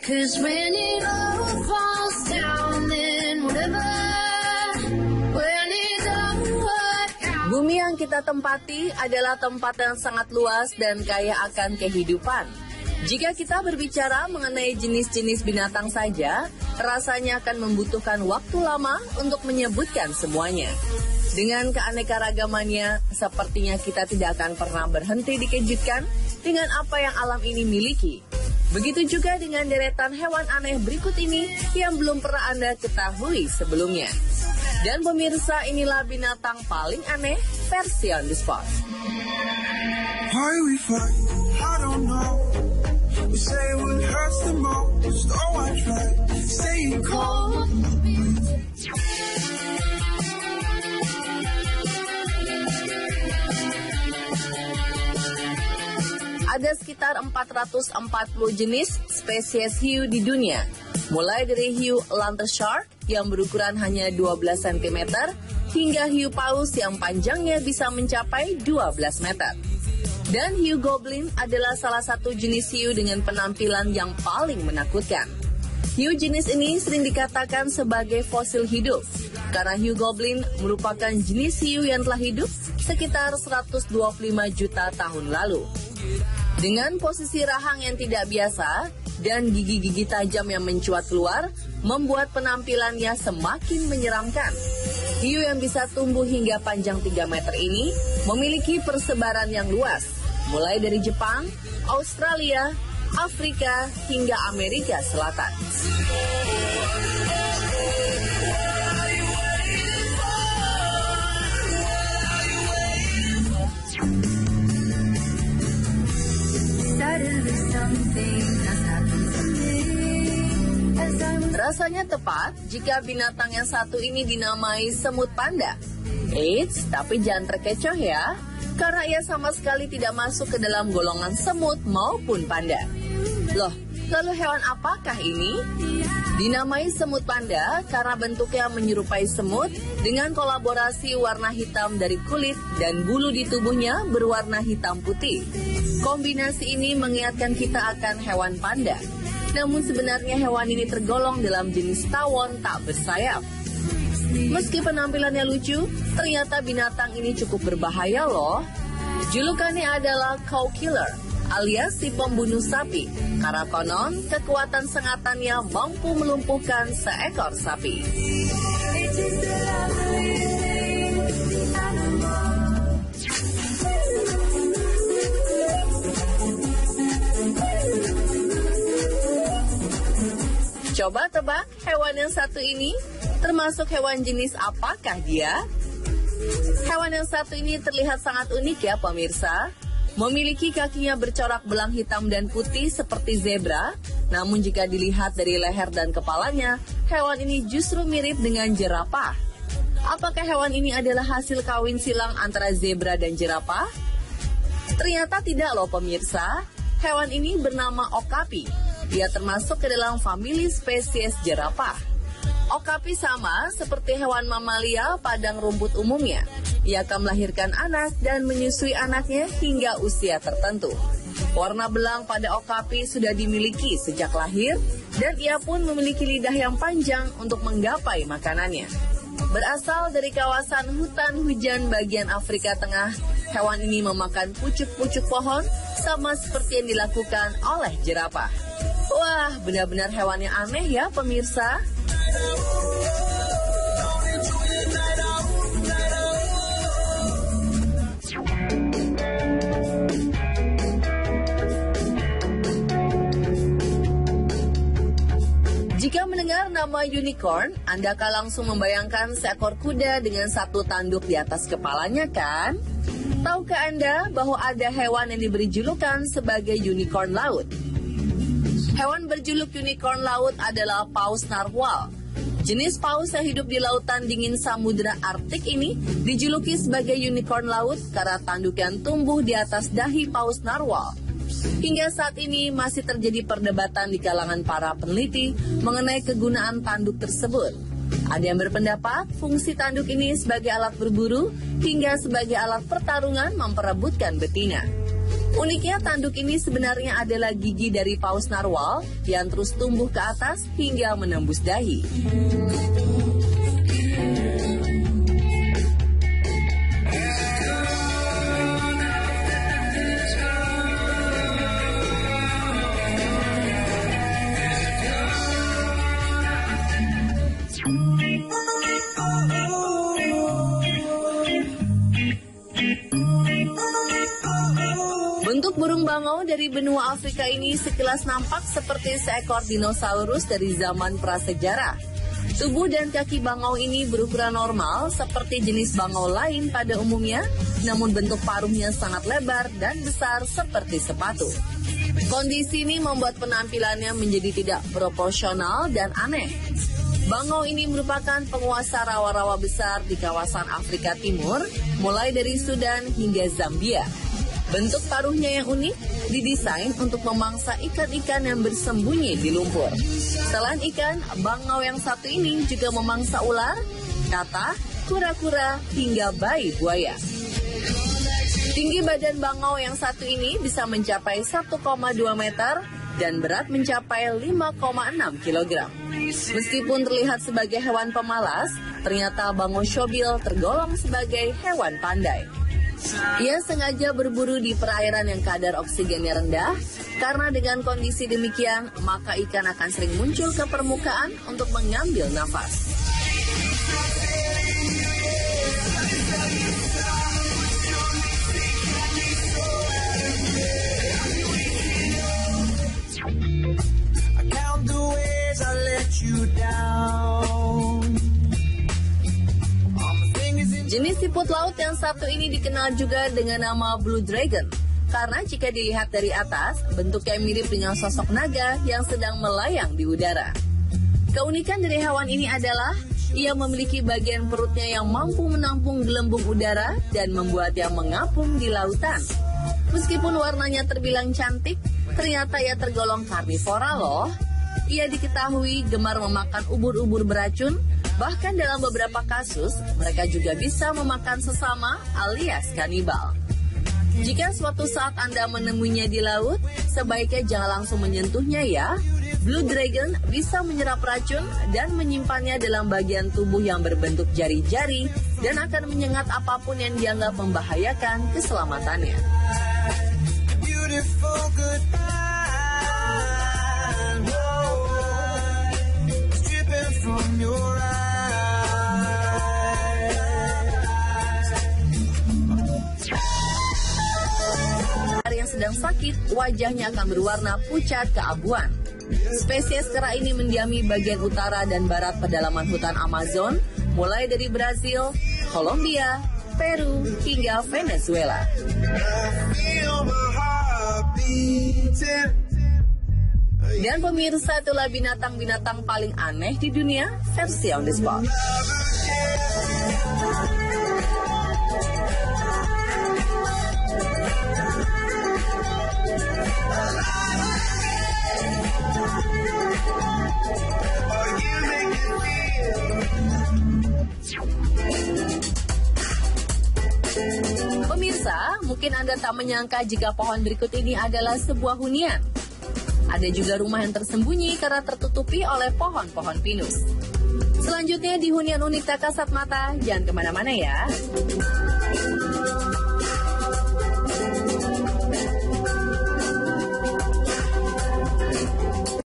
'Cause when it all falls down, then whatever, when it don't work out. Bumi yang kita tempati adalah tempat yang sangat luas dan kaya akan kehidupan. Jika kita berbicara mengenai jenis-jenis binatang saja, rasanya akan membutuhkan waktu lama untuk menyebutkan semuanya. Dengan keanekaragamannya, sepertinya kita tidak akan pernah berhenti dikejutkan dengan apa yang alam ini miliki. Begitu juga dengan deretan hewan aneh berikut ini yang belum pernah Anda ketahui sebelumnya. Dan pemirsa, inilah binatang paling aneh versi On The Spot. Why we fight? I don't know. We say what hurts the most. Oh, I try staying cold. Ada sekitar 440 jenis spesies hiu di dunia. Mulai dari hiu Atlantic shark yang berukuran hanya 12 cm hingga hiu paus yang panjangnya bisa mencapai 12 meter. Dan hiu goblin adalah salah satu jenis hiu dengan penampilan yang paling menakutkan. Hiu jenis ini sering dikatakan sebagai fosil hidup karena hiu goblin merupakan jenis hiu yang telah hidup sekitar 125 juta tahun lalu. Dengan posisi rahang yang tidak biasa dan gigi-gigi tajam yang mencuat keluar, membuat penampilannya semakin menyeramkan. Hiu yang bisa tumbuh hingga panjang 3 meter ini memiliki persebaran yang luas, mulai dari Jepang, Australia, Afrika, hingga Amerika Selatan. Rasanya tepat jika binatang yang satu ini dinamai semut panda. Eits, tapi jangan terkecoh ya, karena ia sama sekali tidak masuk ke dalam golongan semut maupun panda. Loh, lalu hewan apakah ini? Dinamai semut panda karena bentuknya menyerupai semut dengan kolaborasi warna hitam dari kulit dan bulu di tubuhnya berwarna hitam putih. Kombinasi ini mengingatkan kita akan hewan panda. Namun sebenarnya hewan ini tergolong dalam jenis tawon tak bersayap. Meski penampilannya lucu, ternyata binatang ini cukup berbahaya loh. Julukannya adalah cow killer, alias si pembunuh sapi. Karena konon, kekuatan sengatannya mampu melumpuhkan seekor sapi. Coba tebak hewan yang satu ini termasuk hewan jenis apakah dia? Hewan yang satu ini terlihat sangat unik ya pemirsa. Memiliki kakinya bercorak belang hitam dan putih seperti zebra. Namun jika dilihat dari leher dan kepalanya, hewan ini justru mirip dengan jerapah. Apakah hewan ini adalah hasil kawin silang antara zebra dan jerapah? Ternyata tidak loh pemirsa. Hewan ini bernama okapi. Ia termasuk ke dalam famili spesies jerapah. Okapi sama seperti hewan mamalia padang rumput umumnya. Ia akan melahirkan anak dan menyusui anaknya hingga usia tertentu. Warna belang pada okapi sudah dimiliki sejak lahir dan ia pun memiliki lidah yang panjang untuk menggapai makanannya. Berasal dari kawasan hutan hujan bagian Afrika Tengah, hewan ini memakan pucuk-pucuk pohon sama seperti yang dilakukan oleh jerapah. Wah, benar-benar hewan yang aneh ya pemirsa. Jika mendengar nama unicorn, Anda akan langsung membayangkan seekor kuda dengan satu tanduk di atas kepalanya kan? Tahukah Anda bahwa ada hewan yang diberi julukan sebagai unicorn laut? Hewan berjuluk unicorn laut adalah paus narwhal. Jenis paus yang hidup di lautan dingin Samudra Arktik ini dijuluki sebagai unicorn laut karena tanduk yang tumbuh di atas dahi paus narwhal. Hingga saat ini masih terjadi perdebatan di kalangan para peneliti mengenai kegunaan tanduk tersebut. Ada yang berpendapat fungsi tanduk ini sebagai alat berburu hingga sebagai alat pertarungan memperebutkan betina. Uniknya tanduk ini sebenarnya adalah gigi dari paus narwal yang terus tumbuh ke atas hingga menembus dahi. Bentuk burung bangau dari benua Afrika ini sekilas nampak seperti seekor dinosaurus dari zaman prasejarah. Tubuh dan kaki bangau ini berukuran normal seperti jenis bangau lain pada umumnya, namun bentuk paruhnya sangat lebar dan besar seperti sepatu. Kondisi ini membuat penampilannya menjadi tidak proporsional dan aneh. Bangau ini merupakan penguasa rawa-rawa besar di kawasan Afrika Timur, mulai dari Sudan hingga Zambia. Bentuk paruhnya yang unik didesain untuk memangsa ikan-ikan yang bersembunyi di lumpur. Selain ikan, bangau yang satu ini juga memangsa ular, katak, kura-kura, hingga bayi buaya. Tinggi badan bangau yang satu ini bisa mencapai 1,2 meter dan berat mencapai 5,6 kg. Meskipun terlihat sebagai hewan pemalas, ternyata bangau syobil tergolong sebagai hewan pandai. Ia sengaja berburu di perairan yang kadar oksigennya rendah, karena dengan kondisi demikian, maka ikan akan sering muncul ke permukaan untuk mengambil nafas. I count the ways I let you down. Jenis siput laut yang satu ini dikenal juga dengan nama Blue Dragon, karena jika dilihat dari atas, bentuknya mirip dengan sosok naga yang sedang melayang di udara. Keunikan dari hewan ini adalah ia memiliki bagian perutnya yang mampu menampung gelembung udara dan membuatnya mengapung di lautan. Meskipun warnanya terbilang cantik, ternyata ia tergolong karnivora loh. Ia diketahui gemar memakan ubur-ubur beracun. Bahkan dalam beberapa kasus, mereka juga bisa memakan sesama alias kanibal. Jika suatu saat Anda menemuinya di laut, sebaiknya jangan langsung menyentuhnya ya. Blue Dragon bisa menyerap racun dan menyimpannya dalam bagian tubuh yang berbentuk jari-jari dan akan menyengat apapun yang dianggap membahayakan keselamatannya. Beautiful goodbye. Dripping from your eyes. Yang sedang sakit, wajahnya akan berwarna pucat keabuan. Spesies kera ini mendiami bagian utara dan barat pedalaman hutan Amazon, mulai dari Brazil, Kolombia, Peru, hingga Venezuela. Dan pemirsa, itulah binatang-binatang paling aneh di dunia versi On The Spot. Pemirsa, mungkin Anda tak menyangka jika pohon berikut ini adalah sebuah hunian. Ada juga rumah yang tersembunyi karena tertutupi oleh pohon-pohon pinus. Selanjutnya di hunian unik tak kasat mata, jangan kemana-mana ya.